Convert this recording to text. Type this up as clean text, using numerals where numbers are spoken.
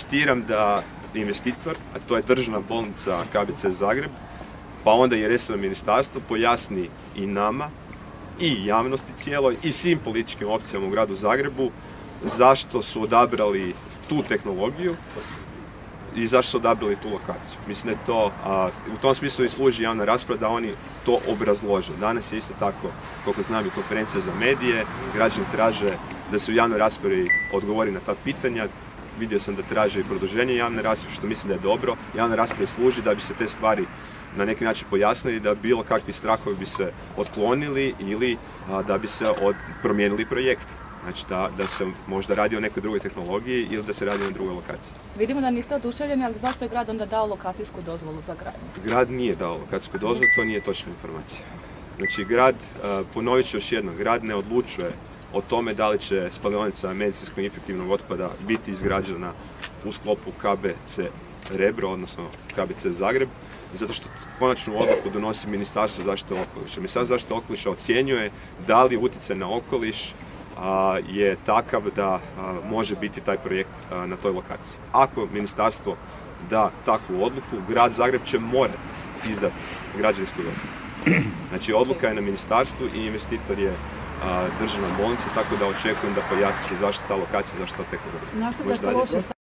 inzistiram da investitor, a to je državna bolnica KBC Zagreb, pa onda i resorno ministarstvo pojasni i nama, i javnosti cijeloj, i svim političkim opcijama u gradu Zagrebu zašto su odabrali tu tehnologiju i zašto su odabrali tu lokaciju. Mislim da je to, u tom smislu i služi javna rasprava da oni to obrazlože. Danas je isto tako, koliko znam, i konferencija za medije, građani traže da se u javnoj raspravi odgovori na ta pitanja. Vidio sam da traže i produženje javne rasprave, što mislim da je dobro. Javna rasprava služi da bi se te stvari na neki način pojasnili, da bilo kakvi strahovi bi se otklonili ili da bi se promijenili projekti. Znači da se možda radi o nekoj drugoj tehnologiji ili da se radi na drugoj lokaciji. Vidimo da niste oduševljeni, ali zašto je grad onda dao lokacijsku dozvolu za gradnju? Grad nije dao lokacijsku dozvolu, to nije točna informacija. Znači grad, ponovit ću još jedno, grad ne odlučuje o tome da li će spalionica medicinskog infektivnog otpada biti izgrađena u sklopu KBC Rebro, odnosno KBC Zagreb, zato što konačnu odluku donosi Ministarstvo zaštite okoliša. Ministarstvo zaštite okoliša ocjenjuje da li utjecaj na okoliš je takav da može biti taj projekt na toj lokaciji. Ako ministarstvo da takvu odluku, Grad Zagreb će morati izdati građevinsku dozvolu. Znači odluka je na ministarstvu i investitor je državna bolnica, tako da očekujem da pojasnite zašto ta lokacija, zašto ta tehnologija.